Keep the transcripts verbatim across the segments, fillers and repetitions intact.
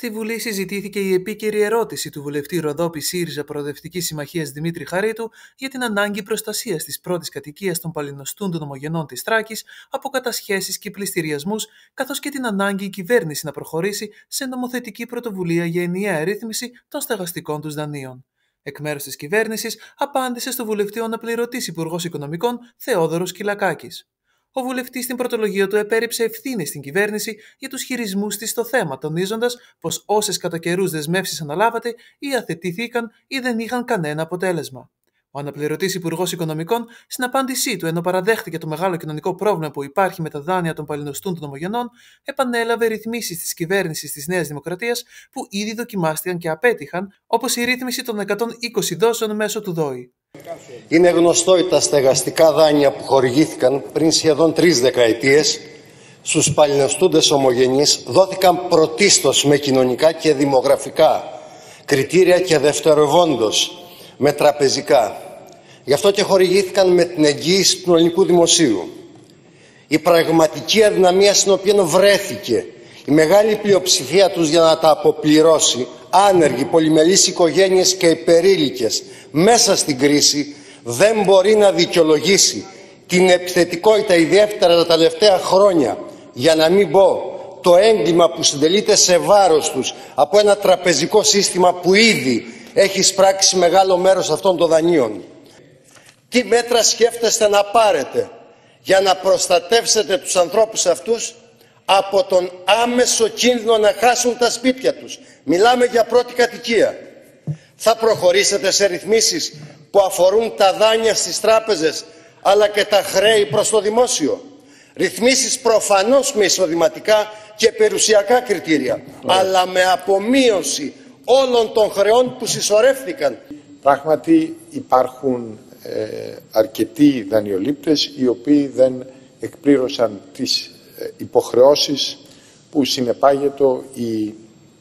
Στη Βουλή συζητήθηκε η επίκαιρη ερώτηση του βουλευτή Ροδόπη ΣΥΡΙΖΑ Προοδευτικής Συμμαχίας Δημήτρη Χαρίτου για την ανάγκη προστασίας της πρώτης κατοικίας των παλινοστούντων ομογενών της Θράκης από κατασχέσεις και πληστηριασμούς, καθώς και την ανάγκη η κυβέρνηση να προχωρήσει σε νομοθετική πρωτοβουλία για ενιαία ρύθμιση των στεγαστικών τους δανείων. Εκ μέρους της κυβέρνησης, απάντησε στο βουλευτή ο αναπληρωτής Υπουργός Οικονομικών Θεόδωρος Κυλακάκης. Ο βουλευτής στην πρωτολογία του επέρριψε ευθύνη στην κυβέρνηση για τους χειρισμούς της στο θέμα, τονίζοντας πως όσες κατά καιρούς δεσμεύσεις αναλάβατε ή αθετήθηκαν ή δεν είχαν κανένα αποτέλεσμα. Ο αναπληρωτής Υπουργός Οικονομικών, στην απάντησή του, ενώ παραδέχτηκε το μεγάλο κοινωνικό πρόβλημα που υπάρχει με τα δάνεια των παλινοστούντων ομογενών, επανέλαβε ρυθμίσεις της κυβέρνησης της Νέας Δημοκρατίας που ήδη δοκιμάστηκαν και απέτυχαν, όπως η ρύθμιση των εκατόν είκοσι δόσεων μέσω του ΔΟΗ. Είναι γνωστό ότι τα στεγαστικά δάνεια που χορηγήθηκαν πριν σχεδόν τρεις δεκαετίες στους παλινοστούντες ομογενείς δόθηκαν πρωτίστως με κοινωνικά και δημογραφικά κριτήρια και δευτερευόντως με τραπεζικά. Γι' αυτό και χορηγήθηκαν με την εγγύηση του ελληνικού δημοσίου. Η πραγματική αδυναμία στην οποία βρέθηκε η μεγάλη πλειοψηφία τους για να τα αποπληρώσει, άνεργοι, πολυμελείς οικογένειες και υπερήλικες μέσα στην κρίση, δεν μπορεί να δικαιολογήσει την επιθετικότητα, ιδιαίτερα τα τελευταία χρόνια, για να μην πω το έγκλημα που συντελείται σε βάρος τους από ένα τραπεζικό σύστημα που ήδη έχει σπράξει μεγάλο μέρος αυτών των δανείων. Τι μέτρα σκέφτεστε να πάρετε για να προστατεύσετε τους ανθρώπους αυτούς από τον άμεσο κίνδυνο να χάσουν τα σπίτια τους? Μιλάμε για πρώτη κατοικία. Θα προχωρήσετε σε ρυθμίσεις που αφορούν τα δάνεια στις τράπεζες αλλά και τα χρέη προς το δημόσιο? Ρυθμίσεις προφανώς με εισοδηματικά και περιουσιακά κριτήρια, yeah. αλλά με απομείωση όλων των χρεών που συσσωρεύτηκαν. Πράγματι υπάρχουν ε, αρκετοί δανειολήπτες οι οποίοι δεν εκπλήρωσαν τις ε, υποχρεώσεις που συνεπάγεται η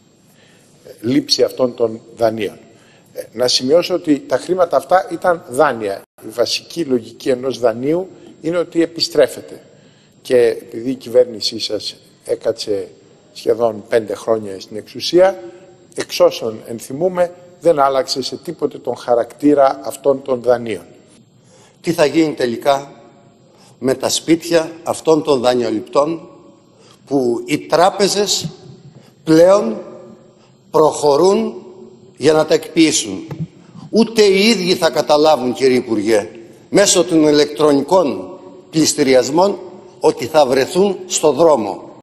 λήψη αυτών των δανείων. Ε, να σημειώσω ότι τα χρήματα αυτά ήταν δάνεια. Η βασική λογική ενός δανείου είναι ότι επιστρέφεται. Και επειδή η κυβέρνησή σας έκατσε σχεδόν πέντε χρόνια στην εξουσία, εξ όσων ενθυμούμε, δεν άλλαξε σε τίποτε τον χαρακτήρα αυτών των δανείων. Τι θα γίνει τελικά με τα σπίτια αυτών των δανειοληπτών που οι τράπεζες πλέον προχωρούν για να τα εκποιήσουν? Ούτε οι ίδιοι θα καταλάβουν, κύριε Υπουργέ, μέσω των ηλεκτρονικών πληστηριασμών ότι θα βρεθούν στο δρόμο.